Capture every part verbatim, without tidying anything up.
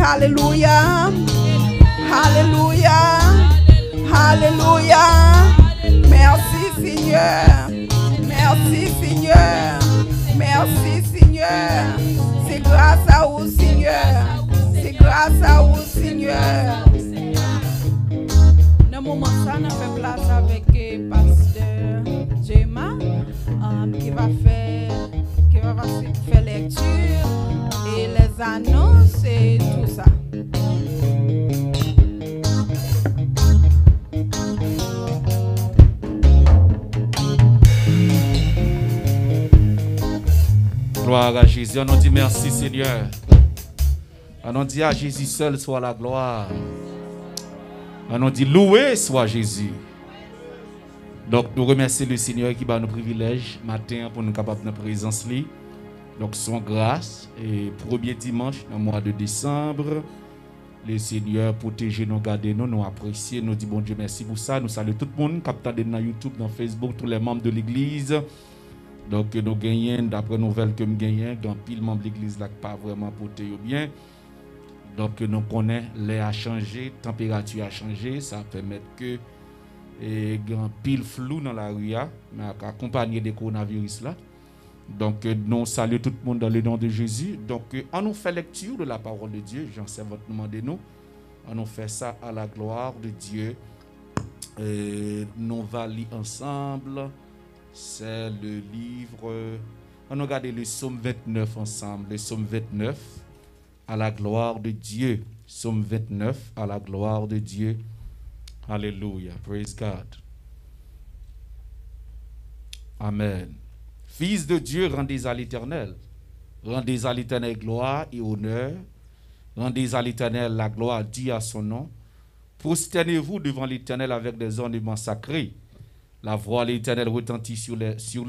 Alléluia. Alléluia. Alléluia. Merci Seigneur. Merci Seigneur. Merci Seigneur. C'est grâce à vous Seigneur. C'est grâce à vous Seigneur. Dans le moment ça, on fait place avec le pasteur Gemma um, qui va faire qui va faire lecture et les annonces et tout ça. Gloire à Jésus. On nous dit merci Seigneur. On nous dit à Jésus seul soit la gloire. On nous dit loué soit Jésus. Donc nous remercions le Seigneur qui va nous privilège matin pour nous capables de présence lui. Donc son grâce et premier dimanche dans le mois de décembre. Le Seigneur protège nous, garde nous, nous apprécie, nous dit bon Dieu merci pour ça. Nous saluons tout le monde qui est dans YouTube, dans Facebook, tous les membres de l'église. Donc nous gagnons, d'après nouvelles que nous gagnons, dans pile membre de l'église là qui pas vraiment porté bien. Donc nous connaissons, l'air a changé, la température a changé, ça permet que et grand pile flou dans la rue, mais accompagné des coronavirus là. Donc nous saluons tout le monde dans le nom de Jésus. Donc on nous fait lecture de la parole de Dieu, j'en sais votre nom de nous. On nous fait ça à la gloire de Dieu. Et nous allons lire ensemble. C'est le livre. On a regardé le psaume vingt-neuf ensemble. Le psaume vingt-neuf à la gloire de Dieu. Psaume vingt-neuf à la gloire de Dieu. Alléluia. Praise God. Amen. Fils de Dieu, rendez à l'Éternel. Rendez à l'Éternel gloire et honneur. Rendez à l'Éternel la gloire due à son nom. Prosternez-vous devant l'Éternel avec des ornements sacrés. La voix de l'Éternel retentit sur l'eau. Sur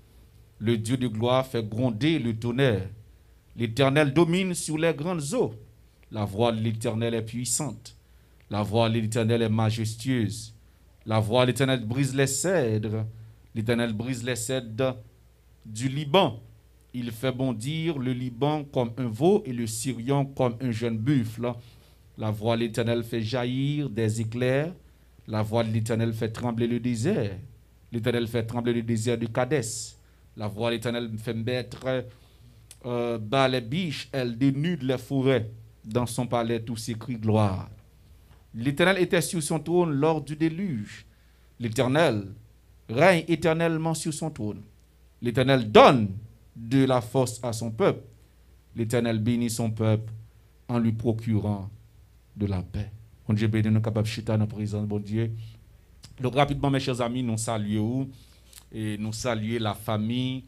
le Dieu de gloire fait gronder le tonnerre. L'Éternel domine sur les grandes eaux. La voix de l'Éternel est puissante. La voix de l'Éternel est majestueuse. La voix de l'Éternel brise les cèdres. L'Éternel brise les cèdres du Liban. Il fait bondir le Liban comme un veau et le Sirion comme un jeune buffle. La voix de l'Éternel fait jaillir des éclairs. La voix de l'Éternel fait trembler le désert. L'Éternel fait trembler le désert de Kadès. La voix de l'Éternel fait mettre euh, bas les biches. Elle dénude les forêts. Dans son palais, tout s'écrit gloire. L'Éternel était sur son trône lors du déluge. L'Éternel règne éternellement sur son trône. L'Éternel donne de la force à son peuple. L'Éternel bénit son peuple en lui procurant de la paix. Bon Dieu béni, nous capables de chiter dans la présence, bon Dieu. Donc rapidement, mes chers amis, nous saluons et nous saluons la famille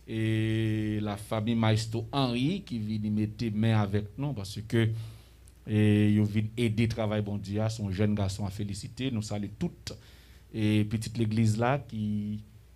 et la famille Maestro Henri qui vient mettre main avec nous parce que et il vient aider travail bon Dieu, son jeune garçon à féliciter. Nous saluons toute et petite l'église là qui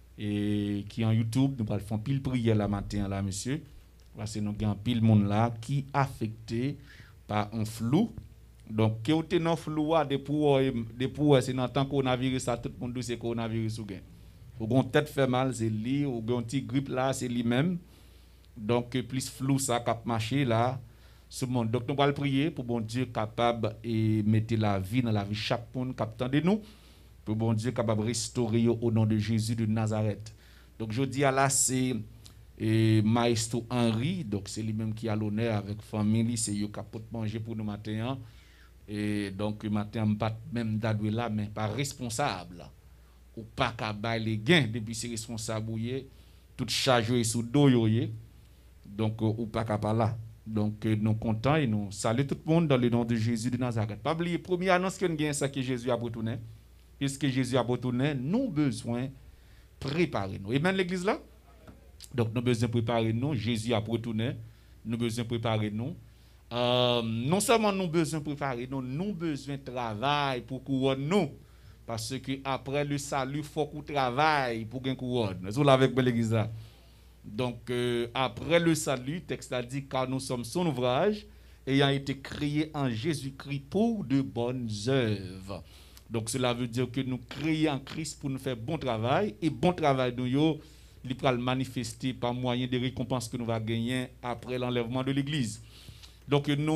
et qui en YouTube, nous allons faire pile prière la matin là monsieur parce que nous avons pile monde là qui affecté par un flou. Donc que vous êtes dans flou de pour de pour c'est dans temps coronavirus ça tout le monde c'est coronavirus ou gain. Ou gon tête fait mal c'est lui ou gon petit grippe là c'est lui même. Donc plus flou ça cap marcher là ce monde. Donc nous allons prier pour bon Dieu capable et mettre la vie dans la vie chaque monde captant de nous. Pour bon Dieu capable de restaurer au nom de Jésus de Nazareth. Donc je dis à là c'est et Maestro Henri, donc c'est lui-même qui a l'honneur avec famille, c'est eux qui capot manger pour nous matin. Et donc matin pas même d'adoué là mais pas responsable. Ou pas qu'à bailler les gains depuis c'est responsable toute charge sous dos yoyé. Donc ou pas qu'à pas là. Donc nous contents et nous saluons tout le monde dans le nom de Jésus de Nazareth. Pas oublier première annonce que nous gagne ça que Jésus a retourné. Puisque Jésus a retourné, nous besoin préparer nous. Et même l'église là. Donc nous besoin préparer nous, Jésus a retourné, nous besoin préparer nous. Euh, non seulement nous besoin préparer nous, nous besoin travail pour couronner nous. Parce que après le salut, il faut qu'on travaille pour gagner couronne. Vous avec l'église là. Donc euh, après le salut, le texte a dit car nous sommes son ouvrage ayant été créés en Jésus-Christ pour de bonnes œuvres. Donc cela veut dire que nous créons en Christ pour nous faire bon travail et bon travail nous yo, il va le manifester par moyen des récompenses que nous va gagner après l'enlèvement de l'église. Donc nous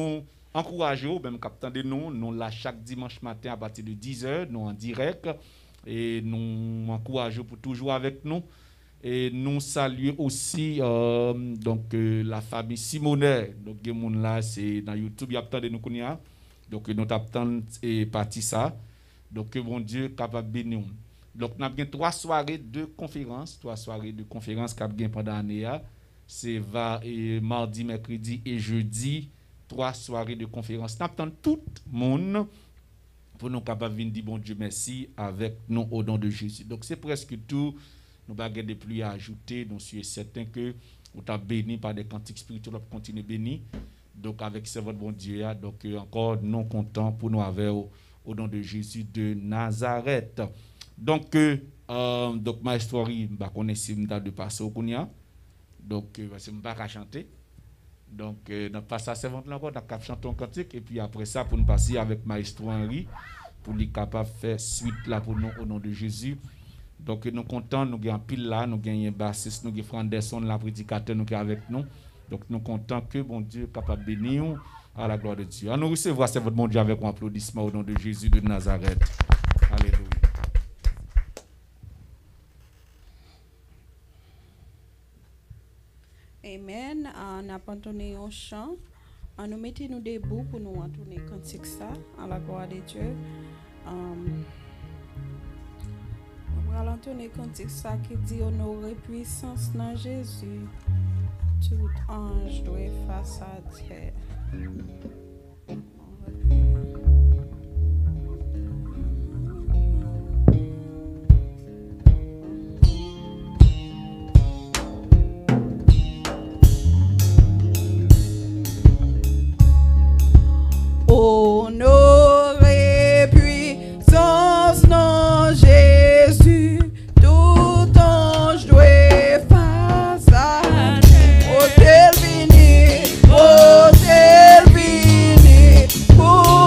encouragez-vous, même capitaine de nous, nous là chaque dimanche matin à partir de dix heures, nous en direct, et nous encourageons pour toujours avec nous. Et nous saluons aussi euh, donc, euh, la famille Simonet. Donc, là, c'est dans YouTube, il y a tant de nous connaissons. Donc, nous avons et parti ça. Donc, que bon Dieu capable de bénir. Donc, nous avons trois soirées de conférences, trois soirées de conférences qui ont pendant l'année. C'est mardi, mercredi et jeudi. Trois soirées de conférences. Nous attendons tout le monde pour nous capables de dire bon Dieu merci avec nous au nom de Jésus. Donc c'est presque tout. Nous n'avons pas de plus à ajouter. Nous sommes certains que vous êtes bénis par des cantiques spirituels pour continuer bénis. Donc avec ce votre bon Dieu, donc encore non content pour nous avec au, au nom de Jésus de Nazareth. Donc euh, donc ma histoire, je connais si je de passer au Kounia. Donc je ne sais pas chanter. Donc, euh, nous passons à servante encore, nous chantons un cantique, et puis après ça, pour nous passer avec Maestro Henri, pour lui capable de faire suite là pour nous au nom de Jésus. Donc, nous sommes contents, nous avons pile là, nous avons un bassiste, nous avons Franderson, la prédicateur, nous sommes avec nous. Donc, nous sommes contents que bon Dieu est capable de bénir à la gloire de Dieu. À nous recevoir, c'est votre bon Dieu avec un applaudissement au nom de Jésus de Nazareth. Alléluia. Amen. On a entonné un chant. On nous mettons nous debout pour nous entonner cantique ça à la gloire de Dieu. Um, on va entonner cantique ça qui dit honorer puissance dans Jésus. Tout ange doit face à terre. Honoré puissance dans Jésus, tout ange doit face à terre. Ô tel vini, ô tel vini, pour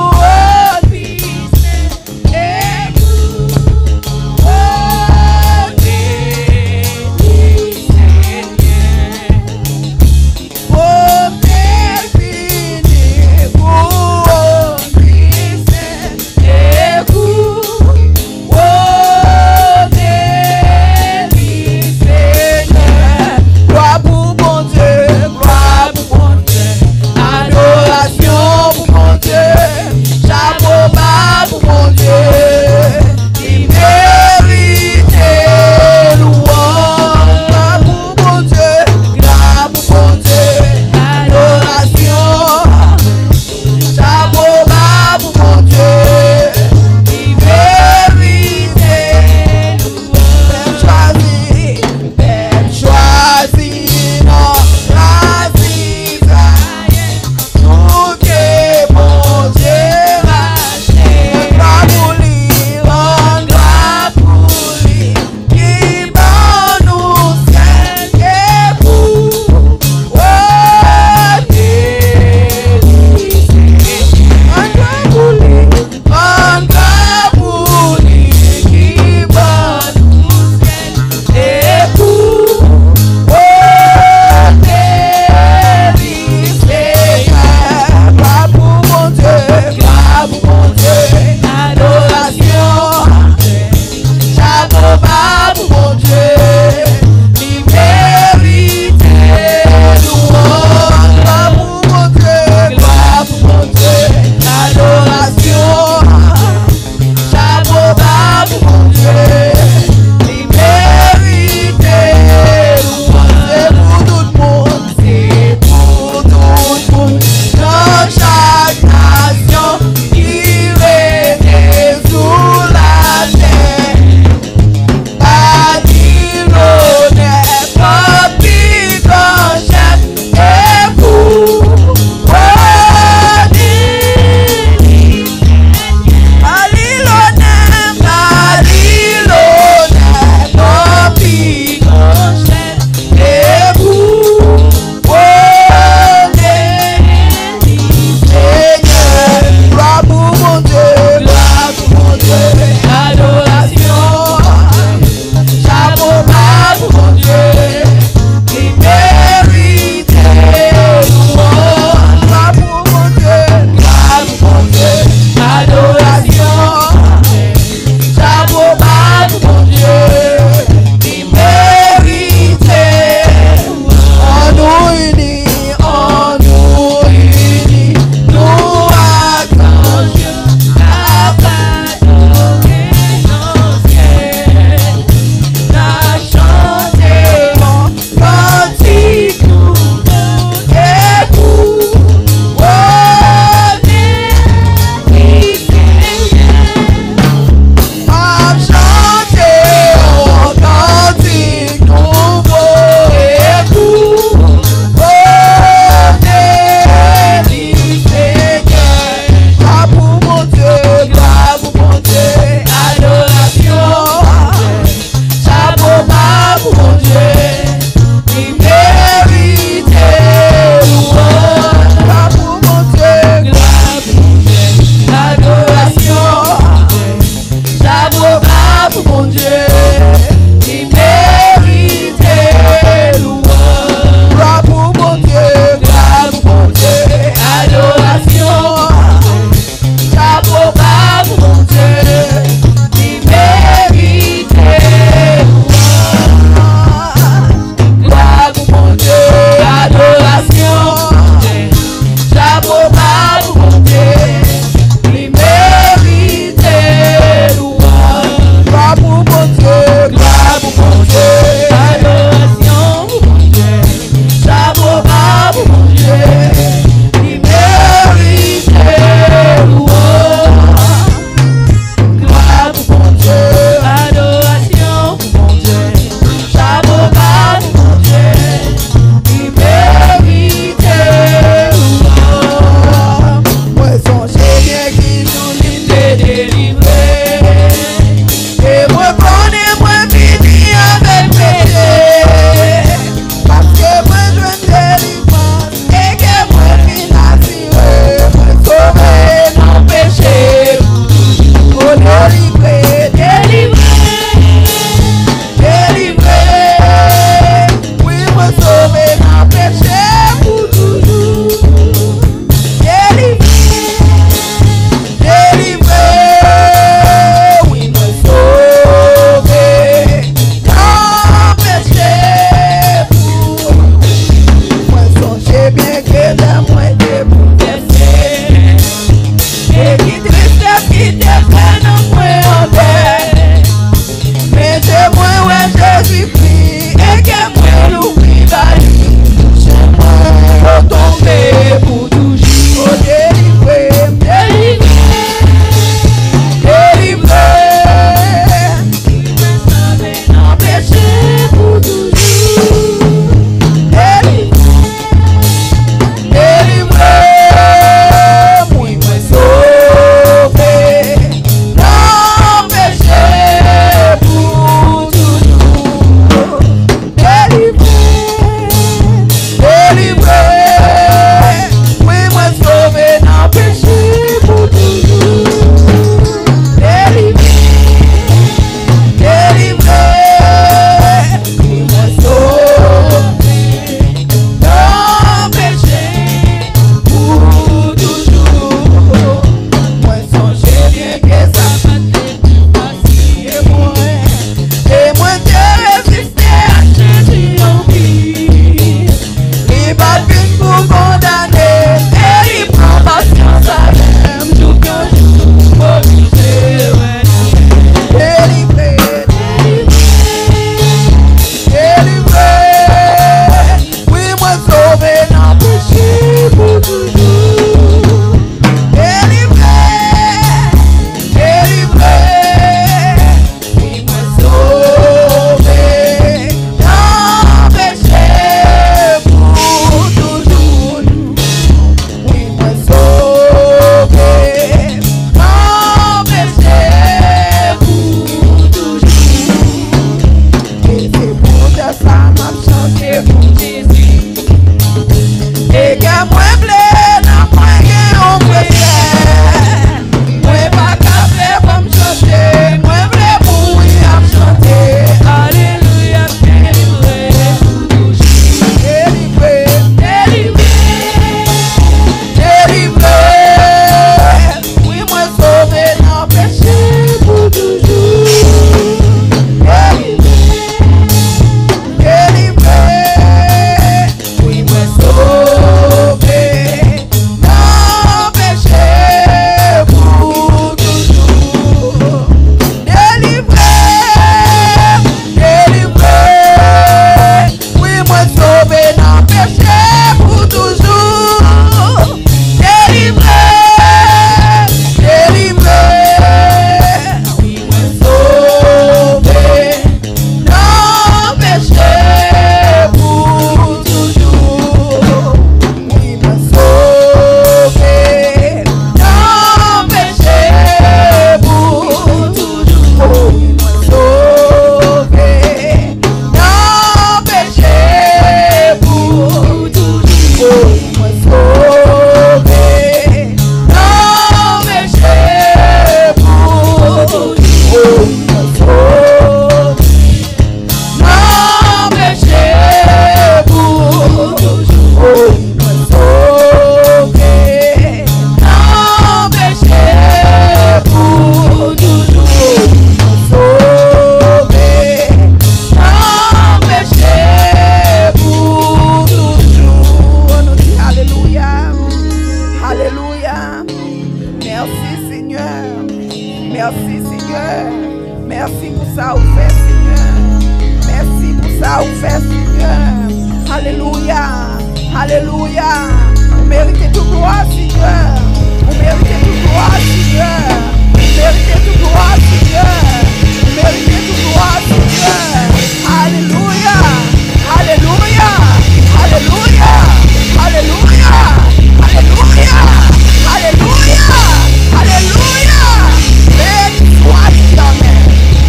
Seigneur. Merci pour ça, vous faites, Seigneur. Merci pour ça, vous faites, Seigneur. Alléluia. Alléluia. Vous méritez toute gloire, Seigneur. Vous méritez toute gloire, Seigneur. Vous méritez toute gloire, Seigneur. Vous méritez toute gloire, Seigneur. Alléluia. Alléluia. Alléluia. Alléluia. Alléluia. Alléluia. Alléluia. Béni soit l'Éternel.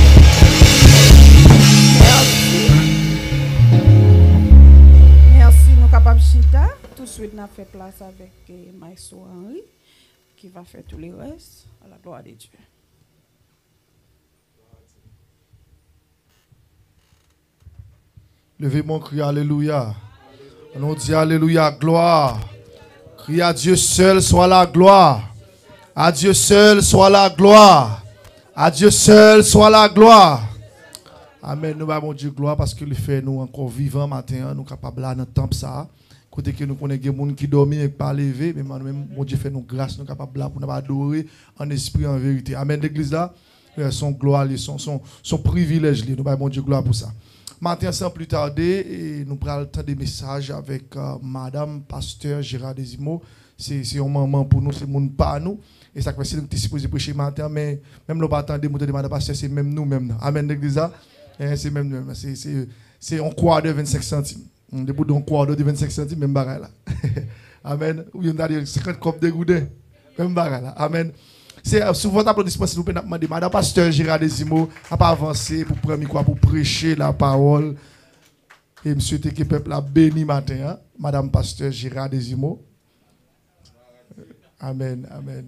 Merci. Merci, nous capables chita. Tout de suite, nous avons fait place avec eh, Maestro Henri qui va faire tous les restes à la gloire de Dieu. Levez mon cri, alléluia. On dit alléluia, gloire. Crie à Dieu seul soit la gloire. À Dieu seul soit la gloire. À Dieu seul soit la gloire. Amen. Nous avons Dieu gloire parce qu'il fait nous encore vivants matin. Nous sommes capables là dans le temple ça. Côté que nous connaissons des gens qui dorment et pas lever. Mais même mon Dieu fait nous grâce. Nous sommes capables là pour nous adorer en esprit, en vérité. Amen. L'église là, son gloire, son, son, son privilège. Nous avons Dieu gloire pour ça. Matin, sans plus tarder, et nous prenons le temps des messages avec euh, Madame Pasteur Gérard Desimo. C'est un moment pour nous, c'est mon pas nous. Et ça fait que nous sommes supposés prêcher matin, mais même nous pas attendre de Madame Pasteur, c'est même nous même. Amen, l'église là. C'est même nous. C'est un quart de vingt-cinq centimes. Debout d'un quart de vingt-cinq centimes, même bagarre là. Amen. Ou bien d'ailleurs cinquante copes de goudin. Même bagarre là. Amen. C'est sous votre applaudissement, s'il vous plaît, demander Madame Pasteur Gérard Desimo à pas avancer pour prendre quoi pour prêcher la parole. Et je souhaite que le peuple a béni matin. Hein? Madame Pasteur Gérard Desimo. Amen, amen.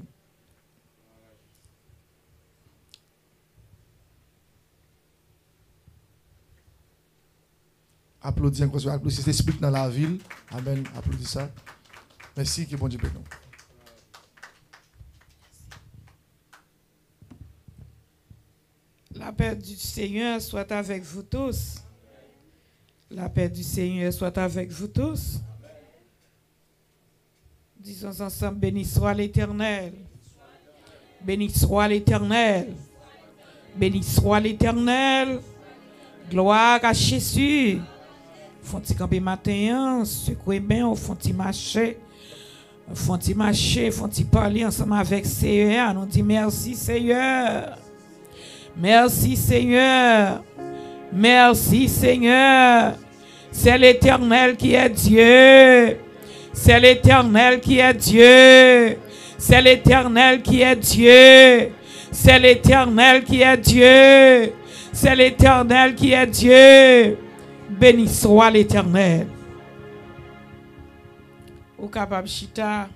Applaudissez encore, applaudissez, c'est l'esprit dans la ville. Amen, applaudissez ça. Merci, que bon Dieu bénisse. La paix du Seigneur soit avec vous tous. La paix du Seigneur soit avec vous tous. Disons ensemble, béni soit l'Éternel. Béni soit l'Éternel. Béni soit l'Éternel. Gloire à Jésus. Font-ils camper matin, secouer bien, font-ils marcher. Font-ils marcher, font-ils parler ensemble avec Seigneur. Nous disons merci Seigneur. Merci Seigneur. Merci Seigneur. C'est l'Éternel qui est Dieu. C'est l'Éternel qui est Dieu. C'est l'Éternel qui est Dieu. C'est l'Éternel qui est Dieu. C'est l'Éternel qui est Dieu. Béni soit l'Éternel. Au capable chita.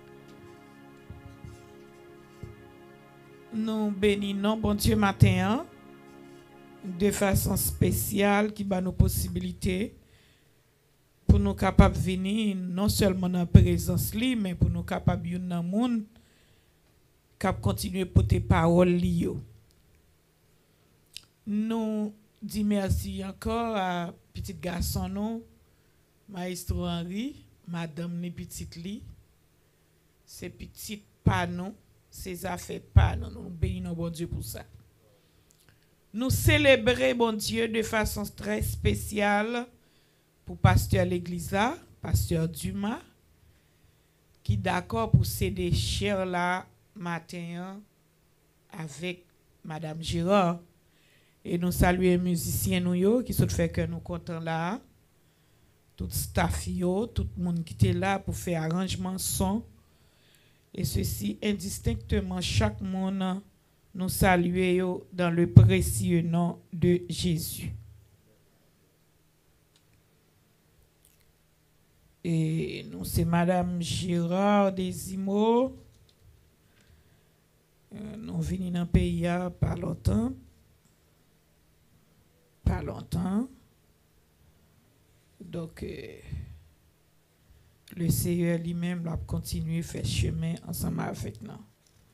Nous bénissons, bon Dieu, matin, de façon spéciale, qui va nous possibilités pour nous capables de venir, non seulement dans la présence, mais pour nous capables de venir dans le monde, cap continuer à porter parole. Nous disons merci encore à petit garçon, nous, Maestro Henri, Madame les petites li, ces petites panneaux. Ces affaires pas, nous nous bénissons bon Dieu pour ça. Nous célébrons bon Dieu de façon très spéciale pour pasteur l'église là, pasteur Dumas, qui d'accord pour céder cher là matin avec Madame Girard. Et nous saluons les musiciens nous yo, qui sont fait que nous contents là, tout staff yo, tout le monde qui était là pour faire arrangement son. Et ceci indistinctement, chaque monde nous saluons dans le précieux nom de Jésus. Et nous, c'est Madame Girard Desimo. Euh, nous venons dans le pays pas longtemps. Pas longtemps. Donc, euh, le Seigneur lui-même va continuer à faire chemin ensemble avec nous.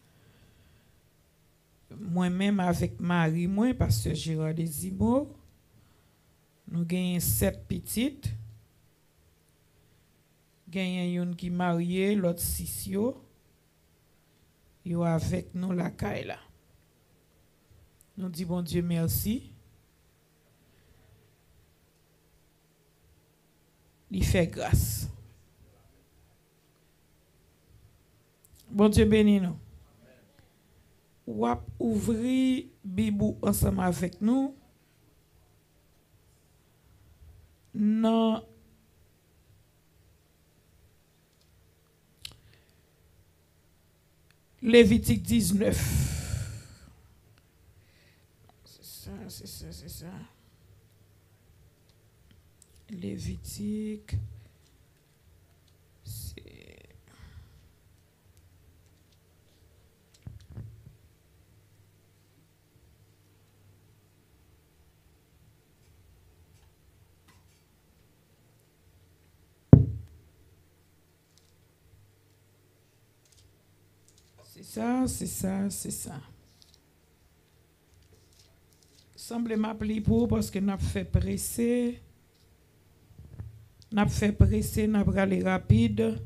Moi-même avec Marie, moi, pasteur Gérard Desimo, nous avons sept petites. Nous avons une qui est mariée, l'autre six. Yo avec nous la Kaila. Nous disons bon Dieu merci. Il fait grâce. Bon Dieu béni nous. Ou ouvrir Bible ensemble avec nous. Non. Lévitique dix-neuf. C'est ça, c'est ça, c'est ça. Lévitique. C'est... C'est ça, c'est ça, c'est ça. Semble m'appeler pour parce que n'a fait presser. N'a fait presser, n'a pas aller rapide.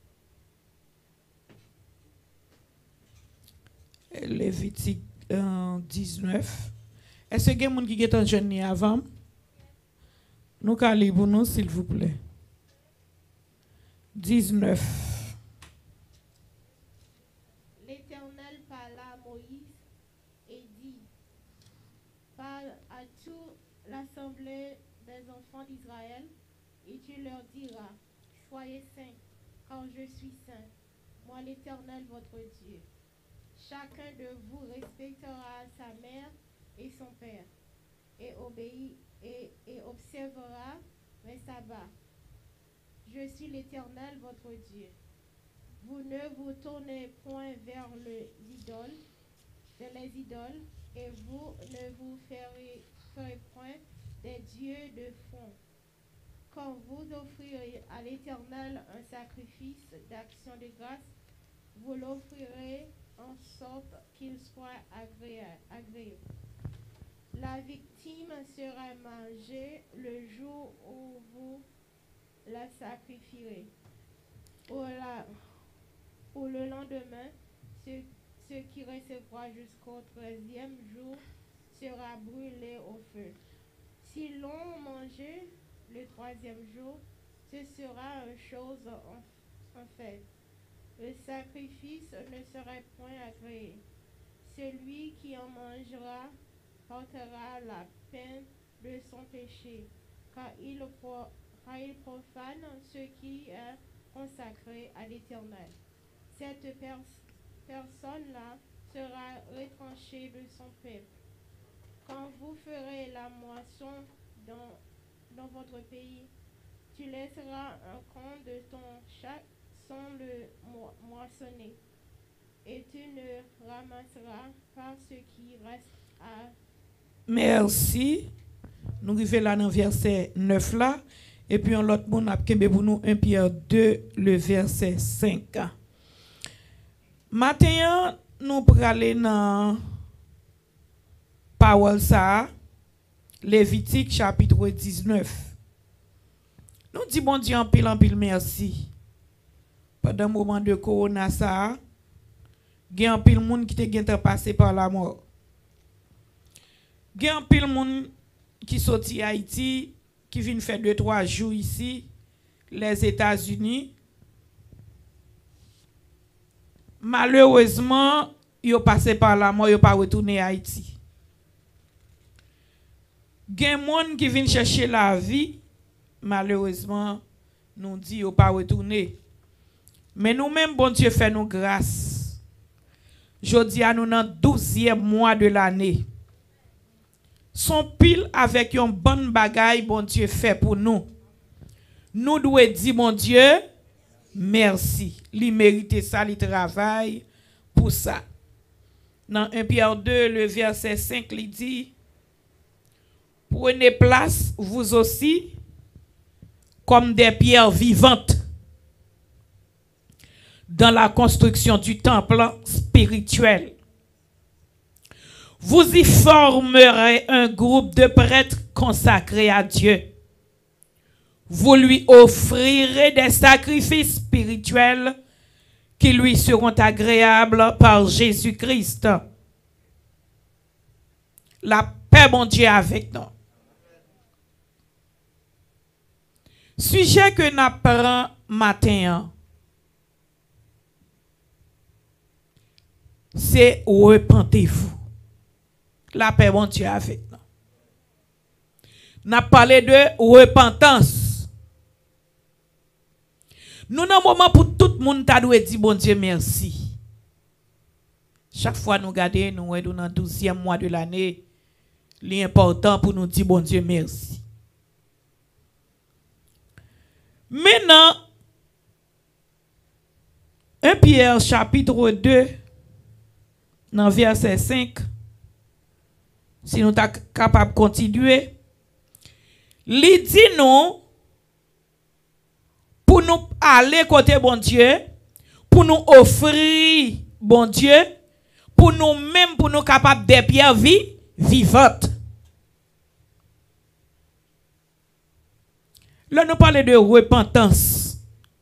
Lévitique euh, dix-neuf. Est-ce qu'il y a quelqu'un qui est en jeune avant? Nous allons pour nous, s'il vous plaît. dix-neuf. L'Éternel parla à Moïse et dit: Parle à toute l'assemblée des enfants d'Israël, et tu leur diras: Soyez saints, car je suis saint, moi l'Éternel votre Dieu. Chacun de vous respectera sa mère et son père, et obéit et, et observera mes sabbats. Je suis l'Éternel votre Dieu. Vous ne vous tournez point vers les idoles, de les idoles, et vous ne vous ferez, ferez point des dieux de fond. Quand vous offrirez à l'Éternel un sacrifice d'action de grâce, vous l'offrirez en sorte qu'il soit agréable. La victime sera mangée le jour où vous la sacrifierez. Pour, la, pour le lendemain, ce, ce qui recevra jusqu'au treizième jour sera brûlé au feu. Si l'on mangeait le troisième jour, ce sera une chose en, en fait. Le sacrifice ne serait point agréé. Celui qui en mangera portera la peine de son péché, car il, pro, car il profane ce qui est consacré à l'Éternel. Cette pers personne-là sera retranchée de son peuple. Quand vous ferez la moisson dans, dans votre pays, tu laisseras un compte de ton chaque sans le mo moissonner, et tu ne ramasseras pas ce qui reste à... Merci. Nous arrivons là dans le verset neuf là. Et puis on l'autre monde a pour nous un Pierre deux, le verset cinq. Maintenant, nous prenons aller dans parole ça, Lévitique chapitre dix-neuf. Nous disons bon Dieu en pile en pile merci. Pendant le moment de corona ça, il y a un pile monde qui te passé par la mort. Il y a un pile monde qui sorti Haïti, qui vient faire deux trois jours ici, les États-Unis. Malheureusement, ils ont passé par la mort, ils n'ont pas retourné à Haïti. Il y a des gens qui viennent chercher la vie, malheureusement, nous dit qu'ils n'ont pas retourné. Mais nous-mêmes, bon Dieu, fait nous grâce. Jodi à nous dans le douzième mois de l'année. Son pile avec un bon bagaille, bon Dieu, fait pour nous. Nous devons dire, mon Dieu, merci. Il mérite ça, il travaille pour ça. Dans un Pierre deux, le verset cinq, il dit: prenez place, vous aussi, comme des pierres vivantes dans la construction du temple spirituel. Vous y formerez un groupe de prêtres consacrés à Dieu. Vous lui offrirez des sacrifices spirituels qui lui seront agréables par Jésus-Christ. La paix, bon Dieu, avec nous. Sujet que nous prenons matin, c'est repentez-vous. La paix, bon Dieu, avec nous. Nous avons parlé de repentance. Nous avons un moment pour tout le monde qui doit dire bon Dieu merci. Chaque fois que nous regardons, nous sommes dans le douzième mois de l'année, l'important pour nous dire bon Dieu merci. Maintenant, un Pierre chapitre deux, dans verset cinq, si nous sommes capables de continuer, il dit nous, pour nous aller côté bon Dieu, pour nous offrir bon Dieu, pour nous-mêmes, pour nous capables des pierres vie, vivantes. Là, nous parlons de repentance.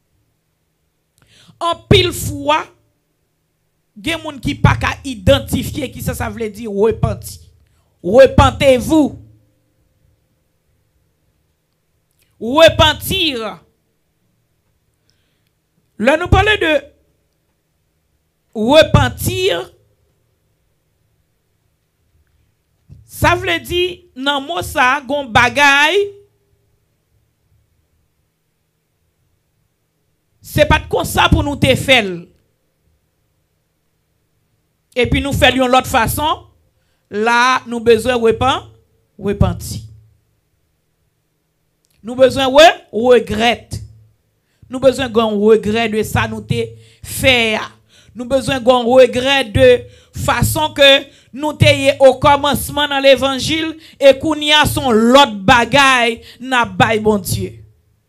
En pile fois, il y a des gens qui ne peuvent pas identifier qui ça, ça veut dire repentir. Repentez-vous. Repentir. Là, nous parlons de repentir. Ça veut dire, dans mot ça, gon bagay. C'est pas comme ça pour nous te faire. Et puis nous faisons l'autre façon. Là, nous besoin de repentir. Nous besoin de regret. Nous besoin d'un regret de ça nous te faire. Nous besoin d'un regret de façon que nous te au commencement dans l'évangile et qu'on y a son l'autre bagaille n'a bail bon Dieu.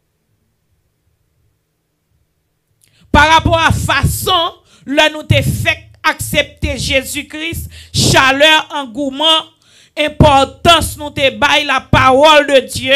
Par rapport à façon là nous te fait accepter Jésus-Christ, chaleur, engouement, importance nous te bail la parole de Dieu.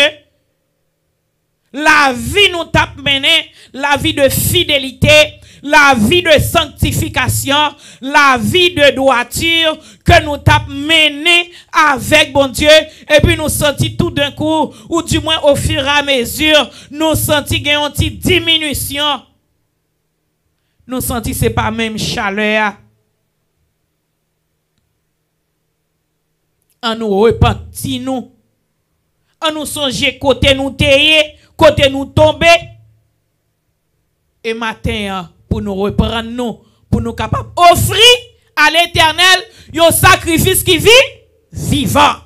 La vie nous tape mené, la vie de fidélité, la vie de sanctification, la vie de droiture que nous tape mené avec bon Dieu. Et puis nous senti tout d'un coup, ou du moins au fur et à mesure, nous senti qu'il y a une petite diminution. Nous senti c'est pas même chaleur. En nous repentir nous. En nous songer côté nous tailler, côté nous tomber. Et matin, pour nous reprendre nous, pour nous capables d'offrir à l'Éternel un sacrifice qui vit vivant.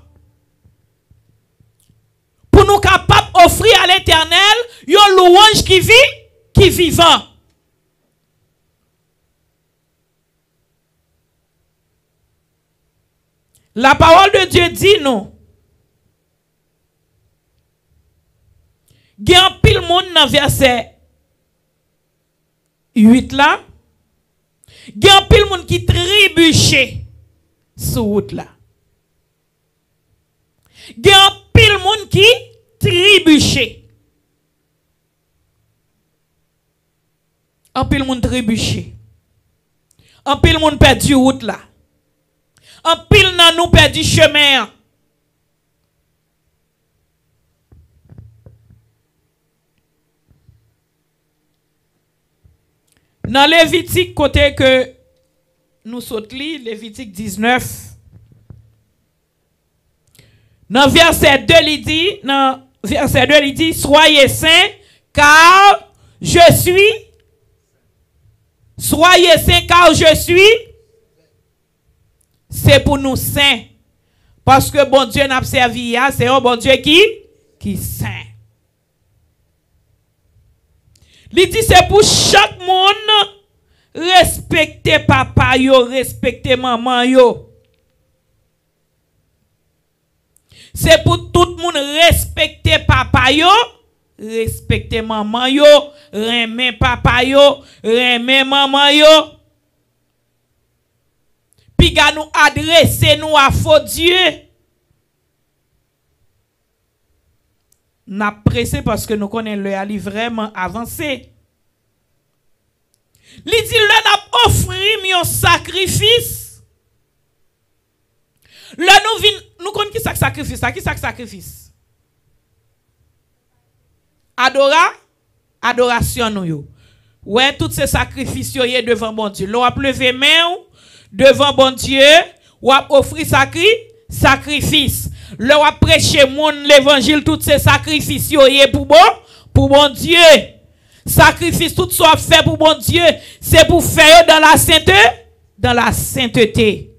Pour nous capables d'offrir à l'Éternel un louange qui vit, qui vivant. La parole de Dieu dit non. Il y a un pile monde dans verset huit là. Il y a un pile monde qui trébuche sur route là. Il y a un pile monde qui trébuche. Un pile monde trébuche. Un pile monde perdu route là. Un pile nan nous perdu chemin. Dans Lévitique, côté que nous sautons, Lévitique dix-neuf, dans verset deux, il dit, dans verset deux, il dit, soyez saints, car je suis, soyez saints, car je suis, c'est pour nous saints. Parce que bon Dieu n'a pas servi, c'est un bon Dieu qui, qui saint. Il dit c'est pour chaque monde respecter papa yo, respecter maman yo. C'est pour tout le monde respecter papa yo, respecter maman yo, aimer papa yo, aimer maman yo. Puis nous adresser nous à faux Dieu. N'a pressé parce que nous connaissons le ali vraiment avancé. Il dit le n'a offert un sacrifice. Là nous vin, qui ça sacrifice ça? Qui ça sacrifice? Adora, adoration nous yo. Ouais, tous ces sacrifices yo yé devant bon Dieu. L'on a levé main devant bon Dieu, ou a offrir sacri, sacrifice. L'on a prêché mon l'évangile, tous ces sacrifices yo yé pour bon, pour bon Dieu. Sacrifice tout soit fait pour bon Dieu, c'est pour faire dans la sainteté, dans la sainteté.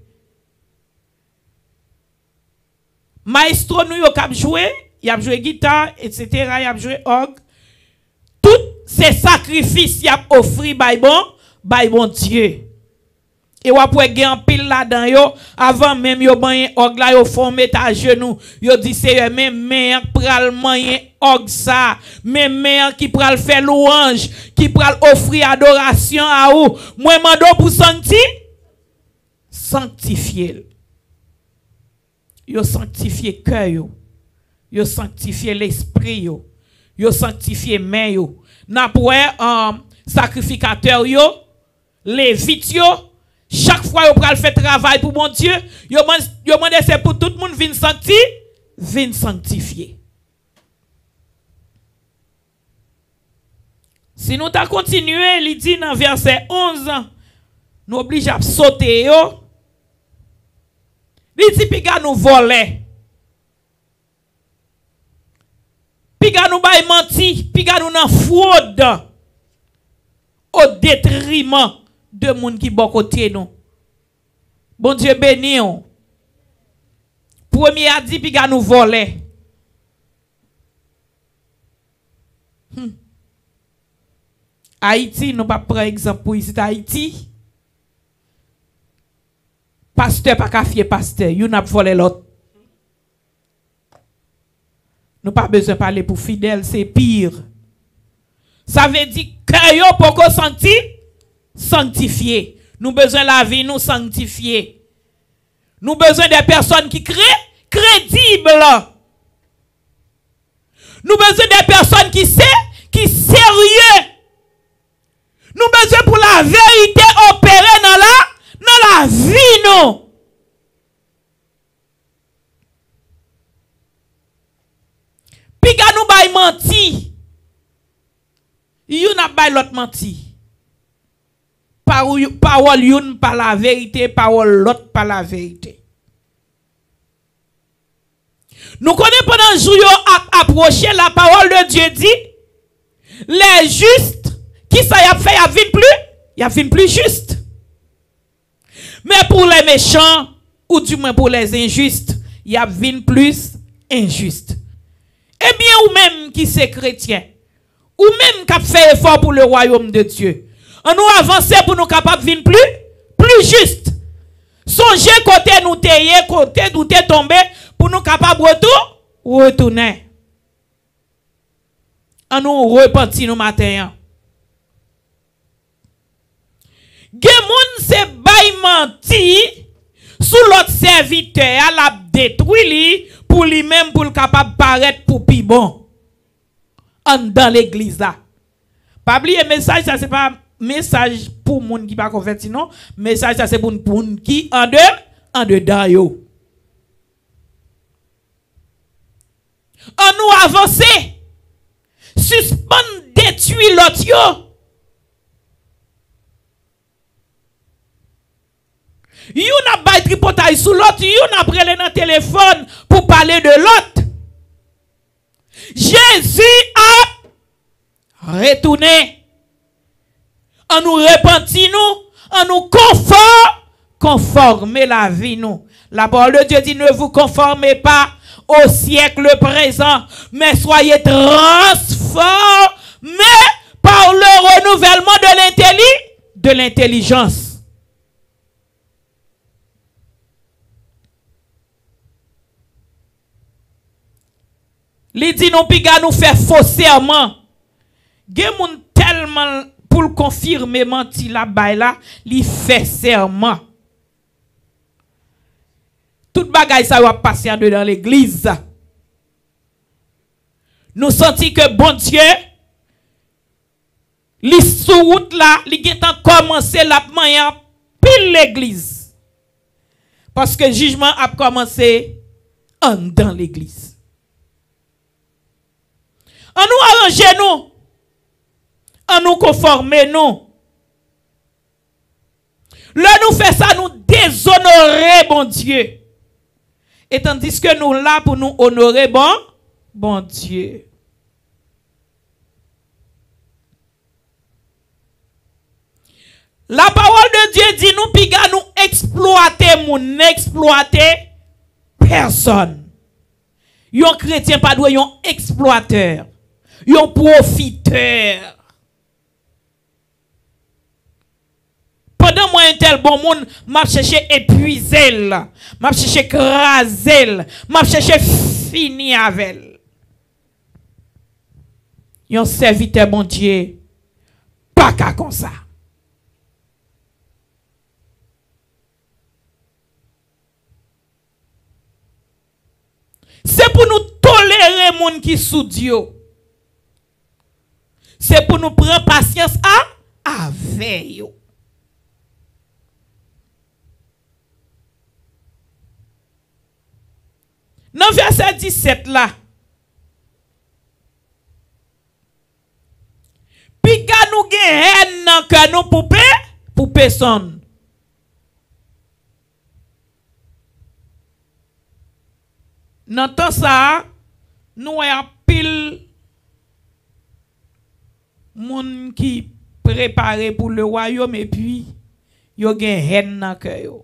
Maestro nous yo k'ap joué, y a joué guitare, et cetera, y a joué orgue. Tous ces sacrifices y a offert by bon, by bon Dieu. Et ou après gen pile là-dedans yo, avant même yo ban orgue là yo font mettre à genoux, yo dit c'est même men pral moyen orgue ça, même men qui pral faire louange, qui pral offrir adoration à ou, moi mando pour sancti sanctifier. Yo sanctifier cœur yo. Yo sanctifier l'esprit yo. Yo sanctifier main yo. N'a pour um, sacrificateur yo, lévite yo, chaque fois yo pral faire travail pour mon Dieu, yo yo mande c'est pour tout le monde vinn sancti, vinn sanctifier. Si nous t'a continué, il dit dans verset onze, nous oblige à sauter yo. Il dit piga nous voler. Piga nous bay menti, piga nous nan fraude au détriment de moun qui bon côté nous. Bon Dieu béni on. Premier a dit piga nous voler. Hmm. Haïti, nous pas prendre exemple pour ici Haïti. Pasteur pas ka fier pasteur, you n'a volé l'autre. Nous pas besoin de parler pour fidèle, c'est pire. Ça veut dire que yo poko sancti sanctifié. Nous besoin la vie nous sanctifier. Nous besoin des personnes qui créent crédibles. Nous besoin des personnes qui sait qui sérieux. Nous besoin pour la vérité opérer dans la dans la vie non. Piga nous bay menti. You n'a bay l'autre menti. Parole youn par la vérité, parole l'autre par la vérité. Nous connaissons pendant jour yo approcher la parole de Dieu dit les justes qui ça y a fait y a vinn plus, y a vinn plus juste. Mais pour les méchants ou du moins pour les injustes, y a vinn plus injuste. Eh bien, ou même qui c'est chrétien, ou même qui a fait effort pour le royaume de Dieu, on nous avancer pour nous capables de venir plus, plus juste. Songez côté nous tailler, côté nous tomber, pour nous capables de retourner. On nous repentir nous matin. Gen moun se bay menti sous l'autre serviteur à la détruit pour lui-même pour le capable paraître pour pi bon en dans l'église là. Pas oublier message ça c'est pas message pour moun qui pas converti non, message ça c'est pour moun qui en deux en dedans yo. On nous avancer suspendre détruire l'autre yo. You n'a pas tripotaille sous l'autre, you n'a prélé dans téléphone pour parler de l'autre. Jésus a retourné. En nous repentit nous, en nous conforme, conformer la vie nous. La parole de Dieu dit ne vous conformez pas au siècle présent, mais soyez transformés par le renouvellement de l'intelligence, de l'intelligence. Li dit non piga nous fait faux serment. Gen moun tellement pour le confirmer menti la bay la, li fait serment. Tout bagay ça va passer en dedans dans l'église. Nous senti que bon Dieu li sous route là, li gen tan commencer la mayan pile l'église. Parce que jugement a commencé en dans l'église. En nous arranger nous, en nous conformer nous. Là nous fait ça, nous déshonorer bon Dieu. Et tandis que nous là pour nous honorer bon, bon Dieu. La parole de Dieu dit nous piga nous exploiter mon exploiter personne. Yon chrétien pas doué yon exploiteur, yon profiteur. Pendant moi un tel bon monde, m'a cherché épuiser, m'a cherché craser, m'a cherché finir avec. Yon serviteur bon Dieu pas qu'à comme ça. C'est pour nous tolérer monde qui sous Dieu. C'est pour nous prendre patience à avec yo. Dans verset dix-sept là. Puis quand nous gagnons dans que nous pour pour personne. Dans temps ça, nous avons pile moun qui préparé pour le royaume et puis yo gen haine dans cœur yo.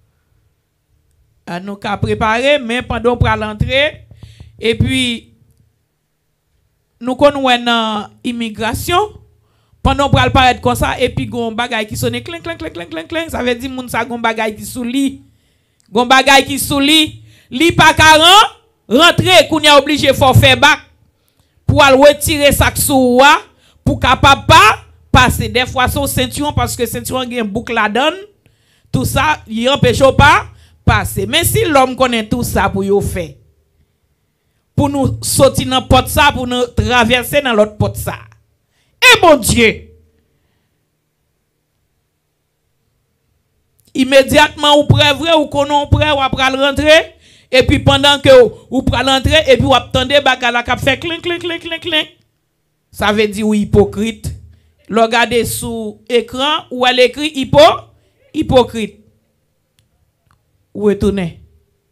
Nous ka préparé mais pendant pour l'entrée et puis nous connaissons dans immigration pendant pour paraître comme ça et puis gon bagay qui sonne clink clink clink clink clink ça veut dire moun sa gon bagay qui sous li gon bagay qui sous li li pa quarante rentrer qu'on y a obligé faut faire bac pour aller retirer sac sou pour capable pas passer des fois son ceinturon parce que ceinturon gen boucle la donne tout ça il empêche pas passer mais si l'homme connaît tout ça pour yo faire pour nous sortir dans porte ça pour nous traverser dans l'autre porte ça et mon Dieu immédiatement ou prêt vrai ou konon prêt ou après rentrer et puis pendant que ou pral entrer et puis ou attendez bagala k'ap fait clink clink clink clink clink ça veut dire ou hypocrite regardez sous écran où elle écrit hypo hypocrite ou retourner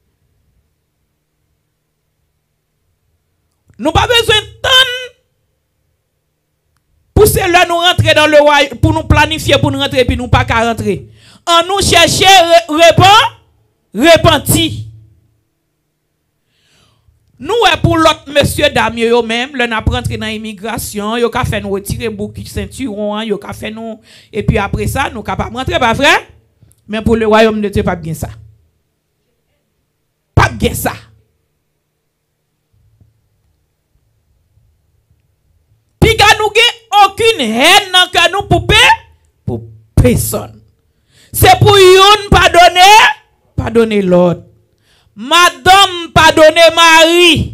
nous pas besoin de temps pour cela nous rentrer dans le royaume pour nous planifier pour nous rentrer puis nous pas qu'à rentrer en nous chercher répond repenti. Nous pour l'autre monsieur dame yo même le n'a rentré dans immigration yo ka fait nous retirer boucle ceinturon yo ka fait nous et puis après ça nous capable rentrer pas vrai mais pour le royaume de Dieu pas bien ça pas bien ça puis quand nous gen aucune haine dans que nous pour pour personne c'est pour yon pardonner pardonner l'autre. Madame pardonner Marie.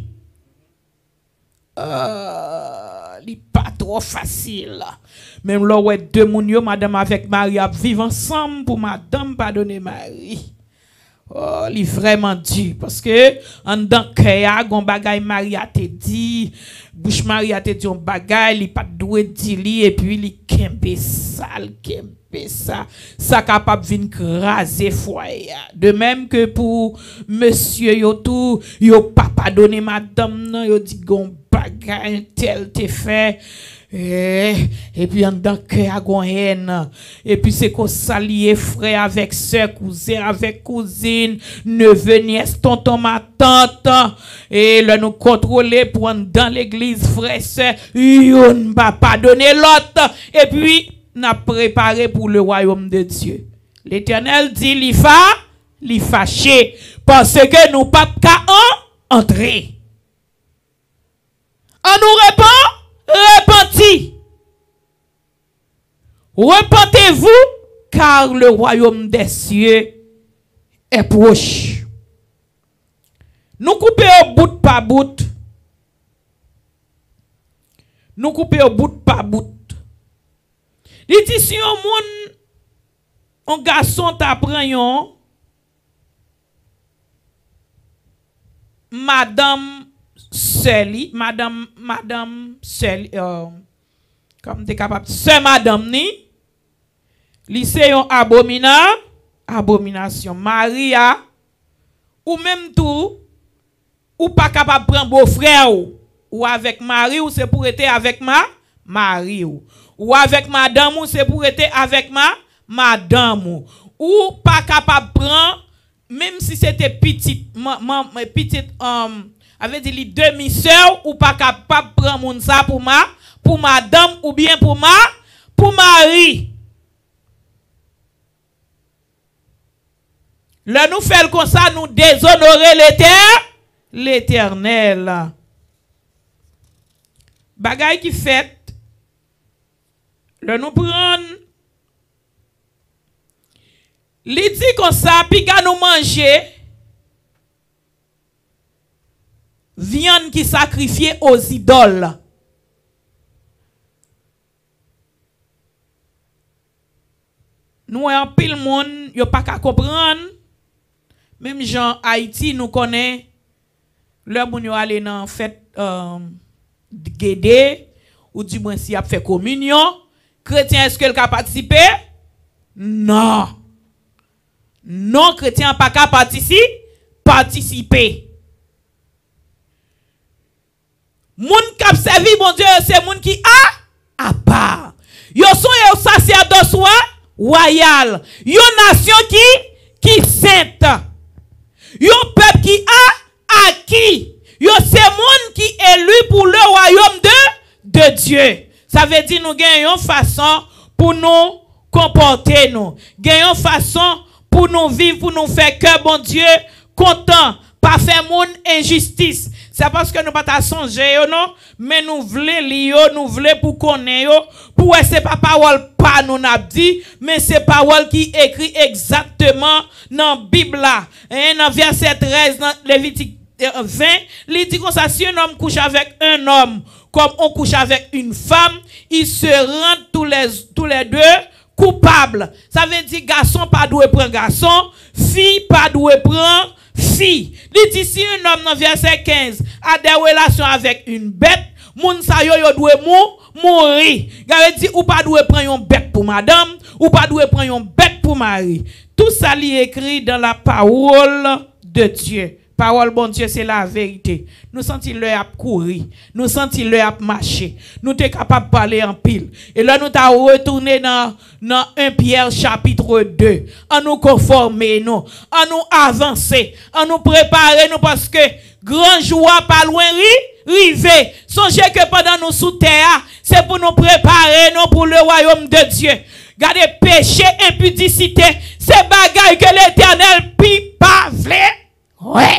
Euh, li pas trop facile. Même là ouais deux moun yo madame avec Marie a vivre ensemble pour madame pardonner Marie. Oh, li vraiment dur parce que en dans cœur gon bagay Marie a te dit, bouche Marie a te dit on bagay li pas doué di li et puis li kembe sale kembe ça ça capable vinn craser foyer de même que pour monsieur yo tout yo pas pardonner madame non yo dit gon bagay tel te fait et, et puis en dans cœur gon haine et puis c'est qu'on s'allie frère avec sœur cousin avec cousine neveu nièce tonton ma tante et le nous contrôler pour dans l'église frère sœur yon pas pardonner l'autre et puis n'a préparé pour le royaume de Dieu. L'Éternel dit li fa, li fâché parce que nous pas qu'à entrer. On nous répond, repenti. Repentez-vous car le royaume des cieux est proche. Nous couper au bout par bout. Nous couper au bout par bout. Il dit si un monde, un garçon t'apprend yon, madame Seli, madame madame Seli euh, comme t'es capable ce madame ni lycée yon abomina abomination Maria ou même tout ou pas capable prendre beau frère ou, ou avec Marie ou c'est pour être avec ma Marie ou, ou avec madame ou c'est pour être avec ma madame ou, ou pas capable prendre même si c'était petite petite um, avait dit les demi-sœurs ou pas capable prendre moun ça pour ma pour madame ou bien pour ma pour Marie. Là nous faisons comme ça nous déshonorer l'éternel l'éternel. Bagay qui fait là nous prendre li dit comme ça puis ga nous manger viande qui sacrifiée aux idoles. Nous en pile monde yo pas qu'à comprendre même Jean Haïti nous connaît le moun yo aller dans fête euh, Guédé ou du moins si a fait communion chrétien est-ce qu'il a participé? Non. Non chrétien pas qu'à participer participer. Moun k'ap servi bon Dieu c'est moun qui a à part. Yo sont yo sacerdoce royal. Yo nation qui qui sainte. Yo peuple qui a acquis. Yo c'est moun qui élu pour le royaume de de Dieu. Ça veut dire nous gagnons façon pour nous comporter nous. Gagnons façon pour nous vivre pour nous faire que bon Dieu content, pas faire moun injustice. C'est parce que nous pas ta songer non, mais nous voulons lire, nous voulons pour connaître, pour c'est pas parole pas nous n'a dit, mais c'est parole qui écrit exactement dans Bible là. Et dans verset treize dans Lévitique vingt, il dit comme ça si un homme couche avec un homme comme on couche avec une femme, ils se rendent tous les tous les deux coupables. Ça veut dire garçon pas doué prendre garçon, fille pas doué prendre fille. Il dit si un homme dans verset quinze a des relations avec une bête, moun sa yo yo doit mourir. Il dit ou pas doit prendre une bête pour madame, ou pas doit prendre une bête pour mari. Tout ça li écrit dans la parole de Dieu. Parole bon Dieu c'est la vérité. Nous senti le a courir, nous senti le a marcher. Nous t'es capable de parler en pile. Et là nous t'a retourné dans dans un Pierre chapitre deux. En nous conformer nous, en nous avancer, en nous préparer nous parce que grand joie pas loin rivé. Songez que pendant nous sous terre, c'est pour nous préparer nous pour le royaume de Dieu. Gardez péché, impudicité, c'est bagaille que l'Éternel pi pas vle. Ouais.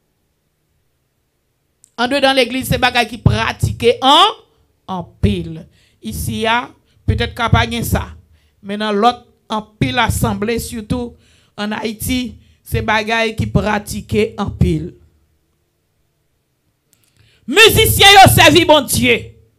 En deux dans l'église, c'est bagaille qui pratiqué en en pile. Ici, y a peut-être capable ça. Mais dans l'autre en pile assemblée, surtout en Haïti, c'est bagaille qui pratiqué en pile. Musiciens yo servi bon Dieu.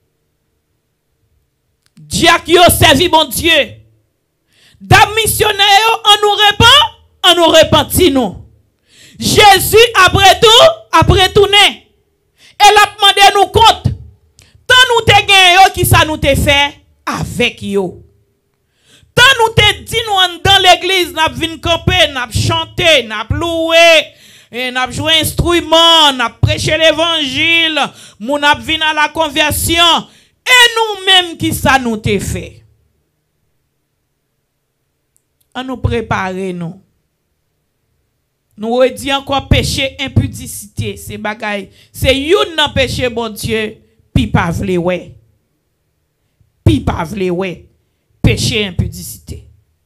Diacre yo servi bon Dieu. Dame missionnaire on nous répand, on nous repentit nous. Jésus après tout, après tout né. Elle a demandé nous compte. Tant nous te gagné qui ça nous te fait avec yo. Tant nous te dit nous dans l'église, n'a vinn camper, n'a chanter, n'a louer, et n'a joué instrument, n'a prêché l'évangile, mon n'a vinn à la conversion et nous-mêmes qui ça nous te fait. On nous préparer nous. Nous redit encore péché impudicité, c'est bagaille. C'est yon nan péché bon Dieu, pi pa vle ouais. Pi pa vle ouais. Péché impudicité.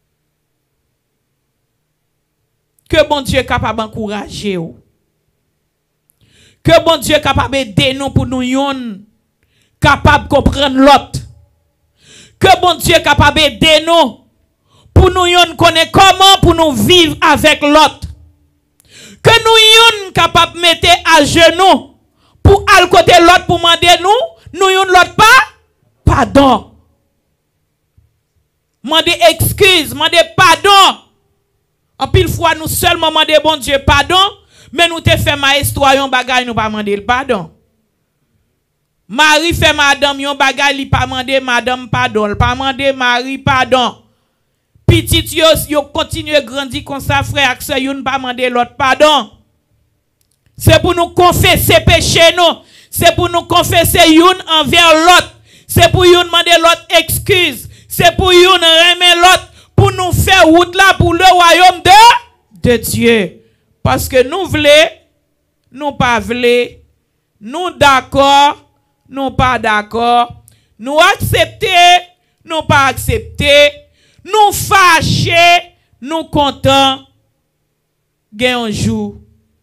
Que bon Dieu capable d'encourager ou. Que bon Dieu capable d'aider nous pour nous yon capable comprendre l'autre. Que bon Dieu capable d'aider nous pour nous yon connaître comment pour nous vivre avec l'autre. Que nous yon capable de mettre à genoux pour aller côté l'autre pour demander nous, nous yon l'autre pas, pardon. Demander excuse, demander pardon. En pile fois nous seulement demander bon Dieu pardon, Mais nous te fait maestro yon bagay nous pas demander le pardon. Marie fait madame yon bagay li pas demander madame pardon, pas demander Marie pardon. Petit yo yo continue grandir comme ça frère ak sœur yon pas demander l'autre pardon. C'est pour nous confesser péché nous, c'est pour nous confesser yon envers l'autre, c'est pour yon demander l'autre excuse, c'est pour yon remettre l'autre pour nous faire route là pour le royaume de de Dieu. Parce que nous voulons, nous pas voulons, nous d'accord, nous pas d'accord, nous accepter, nous pas accepter, nous fâcher, nous contents, gain un jour,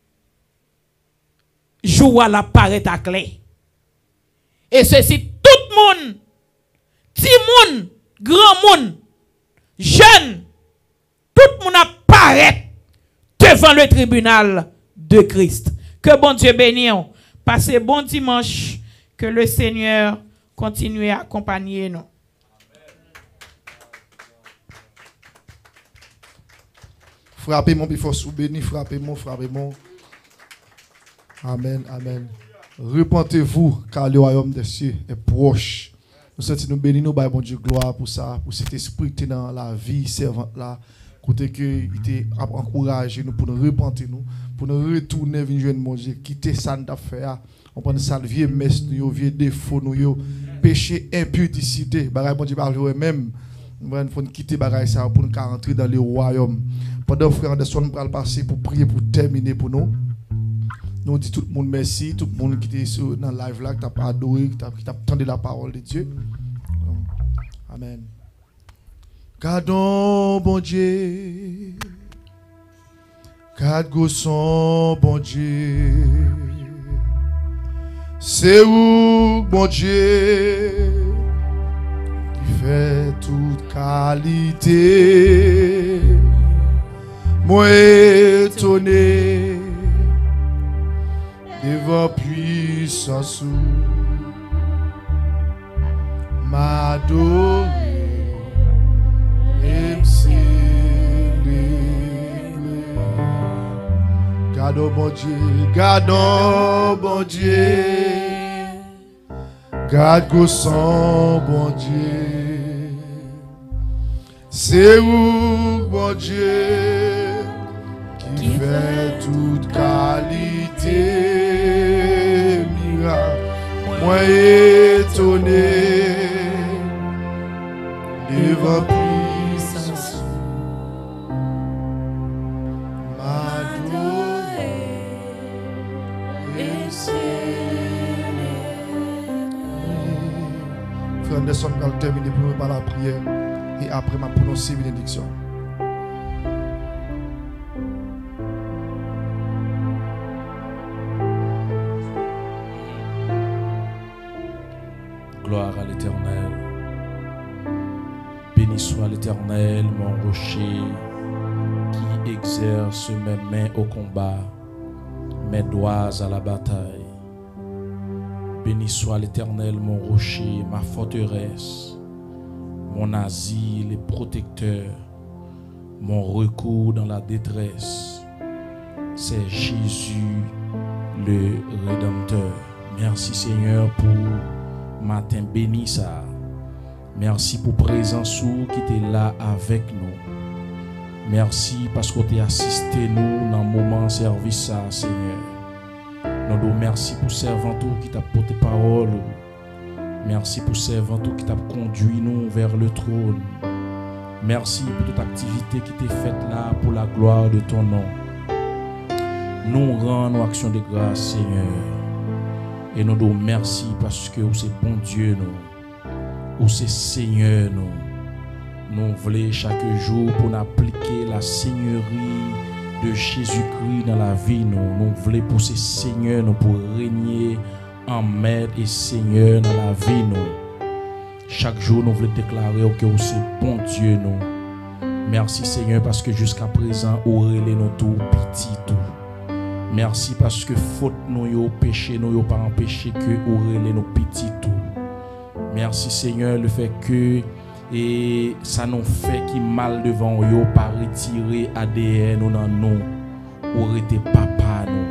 jour à la paraît à clé. Et ceci, tout le monde, petit monde, grand monde, jeune, tout le monde apparaît devant le tribunal de Christ. Que bon Dieu bénisse. Passez bon dimanche. Que le Seigneur continue à accompagner nous. Frappez-moi, il faut sous béni, frappez-moi, frappez-moi. Amen, amen. Repentez-vous, car le royaume des cieux est proche. Nous sommes nous bénis, nous bon Dieu gloire pour ça, pour cet esprit qui est dans la vie servante là. Côté que il était encouragé nous pour nous repentir nous, pour nous retourner vers jeune mon Dieu, quitter ça d'affaire. On prend ça vieux messe nous, vieux défaut nous, péché, impudicité, bagay bon Dieu parle même. Nous faut quitter bagay ça pour nous rentrer dans le royaume. Pendant frère Anderson nous va passer pour prier pour terminer pour nous. Nous dit tout le monde merci, tout le monde qui était sur dans live là qui t'a adoré, qui t'a qui t'a entendu la parole de Dieu. Amen. Gardons, bon Dieu, garde son bon Dieu, c'est où, bon Dieu, qui fait toute qualité, moi étonné, devant puissance, m'adorer. Garde bon Dieu, garde bon Dieu, garde son bon Dieu, c'est où bon Dieu qui fait toute qualité, miracle, moi étonné devant puissance, Frère Anderson va terminer pour nous par la prière et après ma prononcer bénédiction. Gloire à l'Éternel. Béni soit l'Éternel, mon rocher, qui exerce mes mains au combat, mes doigts à la bataille. Béni soit l'Éternel, mon rocher, ma forteresse, mon asile et protecteur, mon recours dans la détresse. C'est Jésus le Rédempteur. Merci Seigneur pour matin béni ça. Merci pour présence qui était là avec nous. Merci parce que tu as assisté nous dans le moment service ça, Seigneur. Nous nous merci pour servant qui t'a porté parole. Merci pour servant qui t'a conduit nous vers le trône. Merci pour toute activité qui t'est faite là pour la gloire de ton nom. Nous rendons action de grâce, Seigneur. Et nous nous merci parce que c'est bon Dieu nous. Ou c'est Seigneur nous. Nous voulons chaque jour pour appliquer la seigneurie de Jésus-Christ dans la vie nous. Nous voulons pour ces Seigneurs nous pour régner en maître et Seigneur dans la vie nous. Chaque jour nous voulons déclarer que c'est bon Dieu nous. Merci Seigneur parce que jusqu'à présent vous relèvez nous tout petit tout. Merci parce que faute nous yo péché nous yo pas empêché que vous relèvez nous petit tout. Merci Seigneur le fait que et ça nous fait qui mal devant yo pas retirer A D N nous dans nous ou rete papa nous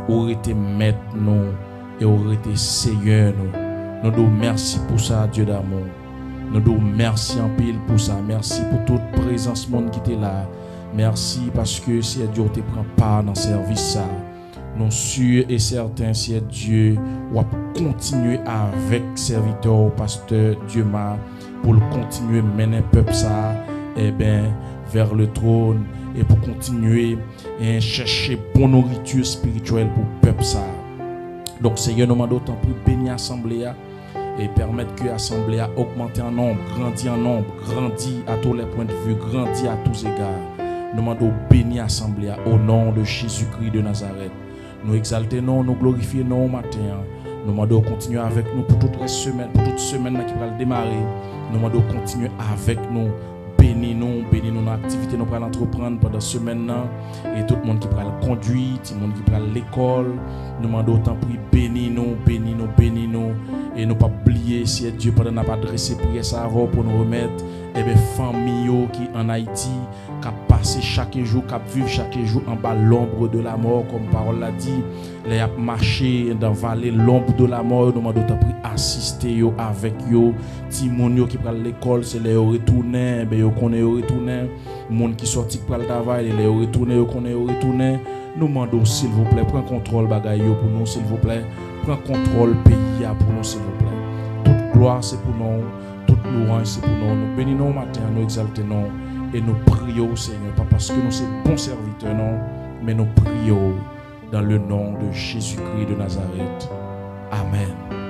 aurait été maître nous et aurait été Seigneur nous. Nous nous merci pour ça, Dieu d'amour. Nous nous merci en pile pour ça. Merci pour toute présence monde qui était là. Merci parce que si Dieu te prend part dans le service ça. Nous sûrs et certains si Dieu va continuer avec serviteur pasteur Dieu m'a pour continuer mener peuple ça et ben vers le trône et pour continuer et chercher bonne nourriture spirituelle pour peuple ça. Donc Seigneur nous demandons d'autant plus bénir l'assemblée et permettre que l'assemblée a augmenté en nombre, grandi en nombre, grandi à tous les points de vue, grandi à tous égards. Nous demandons bénir l'assemblée au nom de Jésus-Christ de Nazareth. Nous exaltons, nous glorifions au matin. Nous demandons continuer avec nous pour toute la semaine, pour toute semaine qui va démarrer. Nous demandons continuer avec nous. Bénis nous, bénis nous dans l'activité nous allons entreprendre pendant ce semaine et tout le monde qui va le conduire, tout le monde qui va l'école. Nous demandons autant pour bénis nous, bénis nous, bénis nous et nous pas oublier si Dieu pendant n'a pas adressé prière ça avant pour nous remettre et bien famille qui en Haïti qui passé chaque jour, qui vivent chaque jour en bas l'ombre de la mort comme parole l'a dit, les a marché dans vallée l'ombre de la mort. Nous demandons autant pour assister yo avec yo, Timonio qui prend l'école, c'est les retourner, ben yo connaît retourner, monde qui sorti pour le travail, les retourner, yo connaît retourner. Nous demandons s'il vous plaît, prends contrôle bagaille pour nous s'il vous plaît, prends contrôle pays pour nous s'il vous plaît. Toute gloire c'est pour nous, toute louange c'est pour nous. Nous bénissons matin, nous exaltons et nous prions Seigneur, pas parce que nous sommes bons serviteurs non, mais nous prions dans le nom de Jésus-Christ de Nazareth. Amen.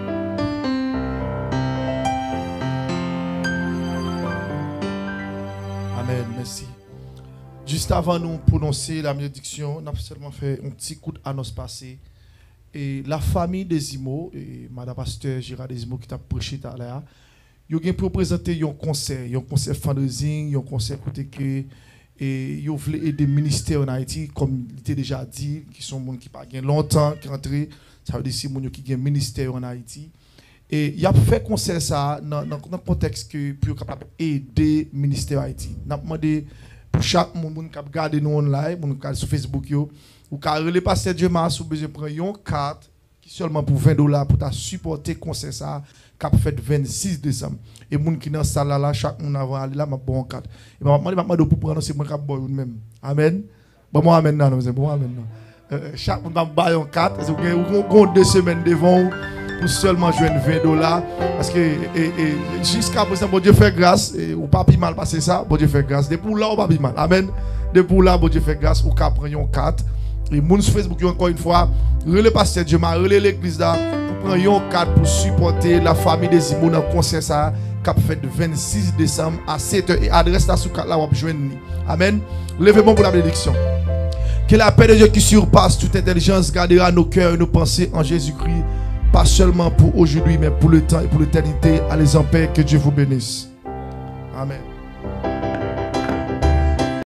Amen, merci. Juste avant nous prononcer la bénédiction, on a seulement fait un petit coup d'annonce passé. Et la famille des Imo, et Madame Pasteur Gérard des Imo qui t'a prêché tout à l'heure, ils ont pour présenter un concert, un concert fundraising, un concert côté que et ils veulent aider le ministère en Haïti, comme il était déjà dit, qui sont des gens qui n'ont pas longtemps qui rentrent, ça veut dire que c'est qui ont un ministère en Haïti. Et il a fait concert ça dans un contexte que pour capable aider le ministère Haïti. On a demandé pour chaque monde qui regarde nous online, qui regarde sur Facebook, ou qui relève pasteur Dieu m'a sous besoin prendre une carte qui seulement pour vingt dollars pour supporter concert ça qui a fait vingt-six décembre. Et les gens qui sont dans la salle là, chaque monde avant aller là, m'a bon carte. Et m'a demandé m'a pour prendre c'est moi qui boy même. Amen. Bon moi amen non, c'est bon amen non. Chaque monde m'a bailler une carte, c'est que deux semaines devant pour seulement joindre vingt dollars parce que et, et, jusqu'à présent bon Dieu fait grâce et ou pas mal passer ça, bon Dieu fait grâce. Depuis là on pas mal. Amen. Depuis là bon Dieu fait grâce ou qu'a prendre une carte. Et moun sur Facebook encore une fois, relais pasteur Dieu m'a relais l'église là pour prendre une carte pour supporter la famille des Imo dans concert ça qu'a fait le vingt-six décembre à sept heures et adresse là sous carte là on joindre. Amen. Levez-moi pour la bénédiction. Que la paix de Dieu qui surpasse toute intelligence gardera nos cœurs et nos pensées en Jésus-Christ, pas seulement pour aujourd'hui mais pour le temps et pour l'éternité. Allez en paix, que Dieu vous bénisse. Amen.